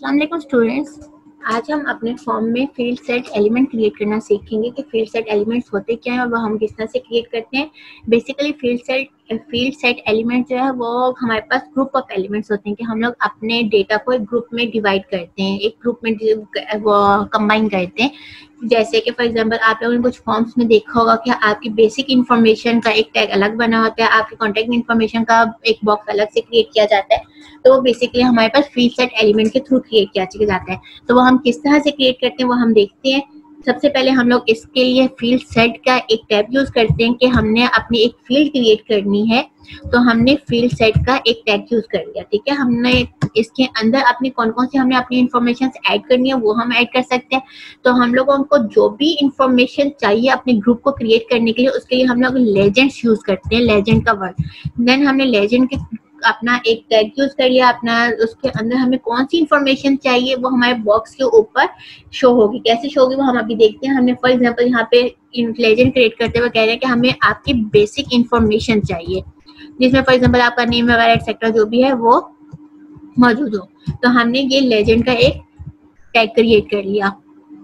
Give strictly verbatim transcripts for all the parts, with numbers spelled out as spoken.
अस्सलाम वालेकुम स्टूडेंट्स, आज हम अपने फॉर्म में फील्ड सेट एलिमेंट क्रिएट करना सीखेंगे कि फील्ड सेट एलिमेंट्स होते क्या हैं और वो हम किस तरह से क्रिएट करते हैं। Basically field set field set element जो है वो हमारे पास ग्रुप ऑफ एलिमेंट्स होते हैं कि हम लोग अपने डेटा को एक ग्रुप में डिवाइड करते हैं, एक ग्रुप में वो कंबाइन करते हैं। जैसे कि फॉर एग्जांपल आप लोगों ने कुछ फॉर्म्स में देखा होगा कि आपकी बेसिक इन्फॉर्मेशन का एक टैग अलग बना होता है, आपके कॉन्टैक्ट इन्फॉर्मेशन का एक बॉक्स अलग से क्रिएट किया जाता है। तो वो बेसिकली हमारे पास फील्ड सेट एलिमेंट के थ्रू क्रिएट किया जाता है। तो वो हम किस तरह से क्रिएट करते हैं वो हम देखते हैं। सबसे पहले हम लोग इसके लिए फील्ड सेट का एक टैब यूज करते हैं कि हमने अपनी एक फील्ड क्रिएट करनी है, तो हमने फील्ड सेट का एक टैग यूज कर लिया। ठीक है, हमने इसके अंदर अपनी कौन कौन सी हमने अपनी इंफॉर्मेशन ऐड करनी है वो हम ऐड कर सकते हैं। तो हम लोगों को जो भी इंफॉर्मेशन चाहिए अपने ग्रुप को क्रिएट करने के लिए, उसके लिए हम लोग लेजेंड्स यूज करते हैं, लेजेंड का वर्ड। देन हमने लेजेंड के अपना एक टैग यूज कर लिया अपना, उसके अंदर हमें कौन सी इंफॉर्मेशन चाहिए वो हमारे बॉक्स के ऊपर शो होगी। कैसे शो होगी वो हम अभी देखते हैं। हमने फॉर एग्जांपल यहाँ पे लेजेंड क्रिएट करते हुए कह रहे हैं कि हमें आपकी बेसिक इंफॉर्मेशन चाहिए, जिसमें फॉर एग्जांपल आपका नेम वगैरह एक्सेट्रा जो भी है वो मौजूद हो। तो हमने ये लेजेंड का एक टैग क्रिएट कर लिया।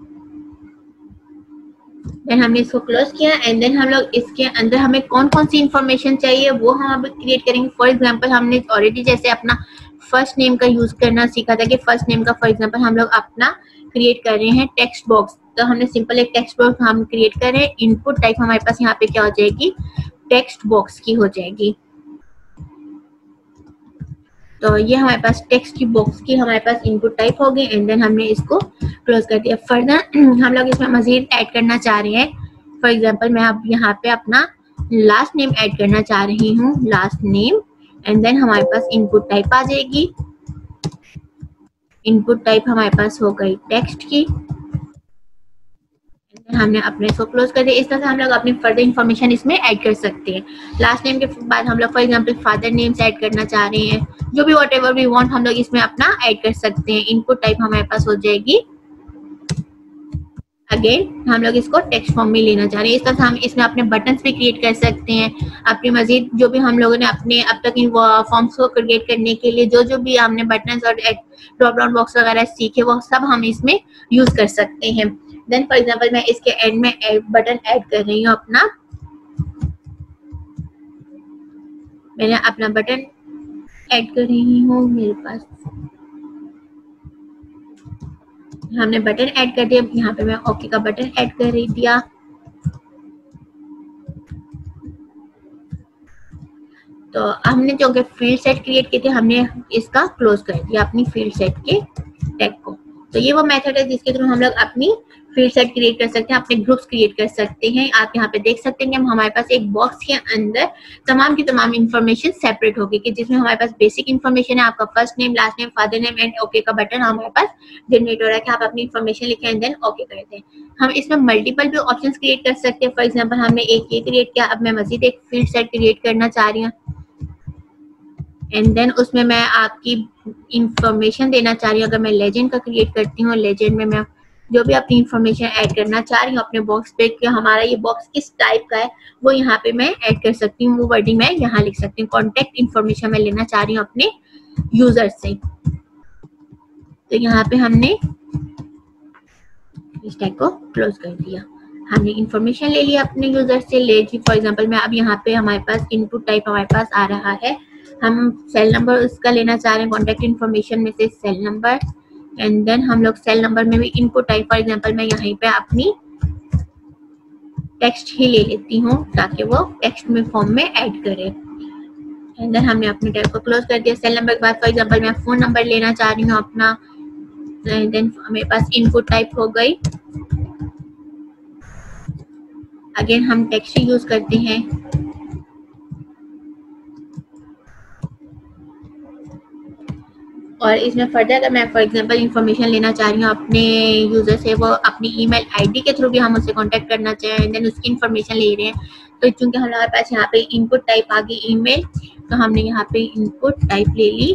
देन हमने इसको क्लोज किया एंड देन हम लोग इसके अंदर हमें कौन कौन सी इंफॉर्मेशन चाहिए वो हम अब क्रिएट करेंगे। फॉर एग्जांपल हमने ऑलरेडी जैसे अपना फर्स्ट नेम का यूज करना सीखा था कि फर्स्ट नेम का फॉर एग्जांपल हम लोग अपना क्रिएट कर रहे हैं टेक्स्ट बॉक्स। तो हमने सिंपल एक टेक्स्ट बॉक्स हम क्रिएट कर रहे हैं। इनपुट टाइप हमारे पास यहाँ पे क्या हो जाएगी, टेक्स्ट बॉक्स की हो जाएगी। तो ये हमारे पास टेक्स्ट की बॉक्स की हमारे पास इनपुट टाइप हो गई एंड देन हमने इसको क्लोज कर दिया। फर्दर हम लोग इसमें मजीद ऐड करना चाह रहे हैं। फॉर एग्जांपल मैं अब यहाँ पे अपना लास्ट नेम ऐड करना चाह रही हूँ, लास्ट नेम, एंड देन हमारे पास इनपुट टाइप आ जाएगी। इनपुट टाइप हमारे पास हो गई टेक्स्ट की। हमने अपने इसको क्लोज कर दिया। इस तरह से हम लोग अपनी फर्दर इन्फॉर्मेशन इसमें ऐड कर सकते हैं। लास्ट नेम के बाद हम लोग for example father names add करना चाह रहे हैं, जो भी वॉट एवर वी वांट हम लोग इसमें अपना ऐड कर सकते हैं। इनपुट टाइप हमारे पास हो जाएगी। अगेन हम लोग इसको टेक्स्ट फॉर्म में लेना चाह रहे हैं। इस तरह से हम इसमें अपने बटन्स भी क्रिएट कर सकते हैं। अपनी मजीद जो भी हम लोगों ने अपने अब तक इन फॉर्म्स को क्रिएट करने के लिए जो जो भी हमने बटन्स और ड्रॉप डाउन बॉक्स वगैरह सीखे वो सब हम इसमें यूज कर सकते हैं। देन फॉर एग्जांपल मैं इसके एंड में बटन ऐड कर रही हूँ अपना, मैंने अपना बटन ऐड कर रही हूँ। मेरे पास हमने बटन ऐड कर दिया। यहाँ पे मैं ओके का बटन ऐड कर रही दिया। तो हमने जो कि फील्ड सेट क्रिएट किए थे हमने इसका क्लोज कर दिया अपनी फील्ड सेट के टैग को। तो ये वो मेथड है जिसके थ्रू हम लोग अपनी फील्ड सेट क्रिएट कर सकते हैं, अपने ग्रुप्स क्रिएट कर सकते हैं। आप यहाँ पे देख सकते हैं कि हमारे पास एक बॉक्स के अंदर तमाम की तमाम इंफॉर्मेशन सेपरेट होगी कि जिसमें हमारे पास बेसिक इंफॉर्मेशन है, आपका first name, last name, father name and okay का बटन हमारे पास जनरेट हो रहा है कि आप अपनी इंफॉर्मेशन लिखें एंड देन ओके कर दें। हम इसमें मल्टीपल भी ऑप्शंस क्रिएट कर सकते हैं। फॉर एग्जांपल हमने एक ये क्रिएट किया, अब मैं मजीद एक फील्ड सेट क्रिएट करना चाह रही हूँ एंड देन उसमें मैं आपकी इंफॉर्मेशन देना चाह रही हूँ। अगर मैं लेजेंड का क्रिएट करती हूँ, लेजेंड में मैं जो भी अपनी इंफॉर्मेशन ऐड करना चाह रही हूँ अपने बॉक्स पे कि हमारा ये बॉक्स किस टाइप का है वो यहाँ पे मैं ऐड कर सकती हूँ। वो वर्डिंग मैं यहाँ लिख सकती हूँ। कॉन्टेक्ट इंफॉर्मेशन मैं लेना चाह रही हूँ अपने यूजर से। तो यहाँ पे हमने इस टैग को क्लोज कर दिया। हमने इंफॉर्मेशन ले लिया अपने यूजर से। ले फॉर एग्जाम्पल मैं अब यहाँ पे हमारे पास इनपुट टाइप हमारे पास आ रहा है। हम सेल नंबर उसका लेना चाह रहे हैं, कॉन्टेक्ट इन्फॉर्मेशन में से सेल नंबर, एंड देन हम लोग सेल नंबर में भी इनपुट टाइप फॉर एग्जांपल मैं यहाँ पे अपनी टेक्स्ट ही ले लेती हूँ ताकि वो टेक्स्ट में फॉर्म में ऐड करे। एंड देन हमने अपने टैग को क्लोज कर दिया। सेल नंबर के बाद फॉर एग्जांपल मैं फोन नंबर लेना चाह रही हूँ अपना, एंड देन मेरे पास इनपुट टाइप हो गई। अगेन हम टेक्स्ट ही यूज करते हैं। और इसमें फर्दर अगर मैं फॉर एग्जांपल इंफॉर्मेशन लेना चाह रही हूँ अपने यूजर से, वो अपनी ईमेल आईडी के थ्रू भी हम उससे कांटेक्ट करना चाहें, देन उसकी इंफॉर्मेशन ले रहे हैं। तो चूंकि हमारे पास यहाँ पे इनपुट टाइप आ गई ईमेल, तो हमने यहाँ पे इनपुट टाइप ले ली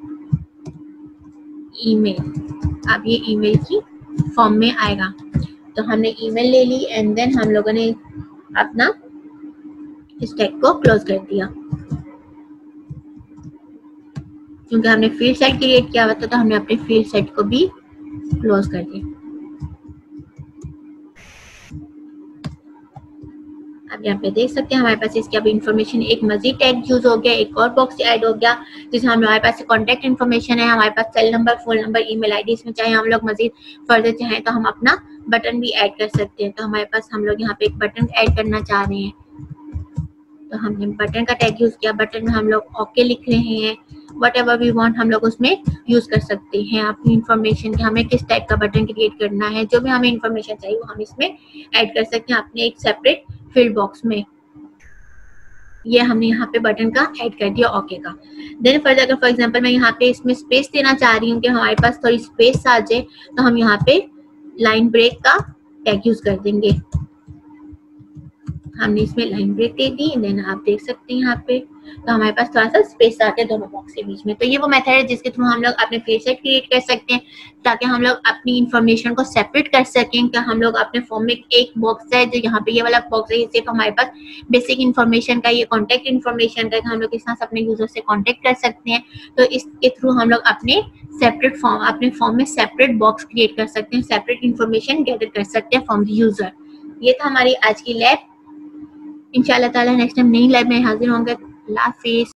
ईमेल। अब ये ईमेल की फॉर्म में आएगा। तो हमने ईमेल ले ली एंड देन हम लोगों ने अपना इस टैग को क्लोज कर दिया। क्योंकि हमने फील्ड सेट क्रिएट किया हुआ था तो हमने अपने फील्ड सेट को भी क्लोज कर दिया। अब यहाँ पे देख सकते हैं हमारे पास इसकी अब इन्फॉर्मेशन एक मजीद टैग यूज हो गया, एक और बॉक्स ऐड हो गया जिसमें हमारे पास कॉन्टैक्ट इन्फॉर्मेशन है, हमारे पास cell number, phone number, email ID. इसमें चाहे हम लोग मजीद फर्दर चाहें तो हम अपना बटन भी ऐड कर सकते हैं। तो हमारे पास हम लोग यहाँ पे एक बटन ऐड करना चाह रहे हैं तो हमने बटन का टैग यूज किया। बटन में हम लोग ओके लिख रहे हैं, वट एवर वी वांट हम लोग उसमें यूज कर सकते हैं अपनी इन्फॉर्मेशन कि हमें किस टाइप का बटन क्रिएट करना है। जो भी हमें इन्फॉर्मेशन चाहिए वो हम इसमें ऐड कर सकते हैं अपने एक सेपरेट फील्ड बॉक्स में। ये हमने यहाँ पे बटन का ऐड कर दिया ओके का। देन फर्दर अगर फॉर एग्जांपल मैं यहाँ पे इसमें स्पेस देना चाह रही हूँ कि हमारे पास थोड़ी स्पेस आ जाए तो हम यहाँ पे लाइन ब्रेक का टैग यूज कर देंगे। हमने इसमें लाइन ब्रेक दे दी। देन आप देख सकते हैं यहाँ पे तो हमारे पास थोड़ा सा स्पेस आता है दोनों बॉक्स के बीच में। तो ये वो मेथड है जिसके थ्रू हम लोग अपने फील्ड सेट क्रिएट कर सकते हैं ताकि हम लोग अपनी इन्फॉर्मेशन को सेपरेट कर सकें। कि हम लोग अपने फॉर्म में एक बॉक्स है जो यहाँ पे ये वाला बॉक्स है, ये सिर्फ हमारे पास बेसिक इन्फॉर्मेशन का, ये कॉन्टेक्ट इन्फॉर्मेशन का, हम लोग किस तरह से अपने यूजर से कॉन्टेक्ट कर सकते हैं। तो इसके थ्रू हम लोग अपने सेपरेट फॉर्म अपने फॉर्म में सेपरेट बॉक्स क्रिएट कर सकते हैं, सेपरेट इन्फॉर्मेशन गैदर कर सकते हैं फ्रॉम द यूजर। ये था हमारी आज की लैब। इंशाल्लाह ताला नेक्स्ट टाइम नई लैब में हाजिर होंगे। अल्लाह हाफिज़।